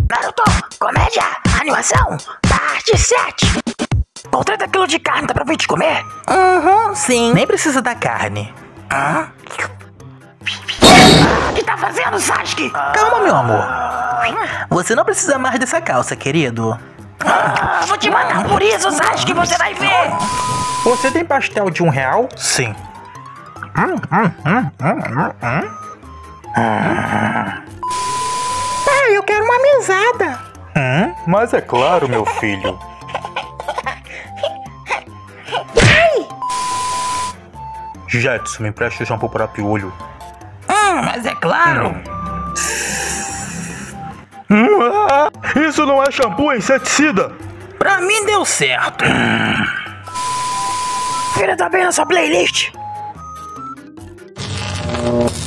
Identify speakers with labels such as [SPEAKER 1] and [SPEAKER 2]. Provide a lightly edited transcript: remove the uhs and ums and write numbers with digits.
[SPEAKER 1] Naruto, comédia, animação, parte 7. Com 30 kg de carne dá pra gente comer?
[SPEAKER 2] Sim. Nem precisa da carne.
[SPEAKER 1] O que tá fazendo, Sasuke?
[SPEAKER 2] Calma, meu amor. Você não precisa mais dessa calça, querido.
[SPEAKER 1] Vou te matar por isso, Sasuke, você vai ver.
[SPEAKER 3] Você tem pastel de R$1?
[SPEAKER 2] Sim.
[SPEAKER 3] Pai, eu quero uma mesada. Mas é claro, meu filho. Jetson, me empreste o shampoo para piolho.
[SPEAKER 1] Mas é claro.
[SPEAKER 3] Isso não é shampoo, é inseticida.
[SPEAKER 2] Pra mim deu certo.
[SPEAKER 1] Filha, tá bem na sua playlist?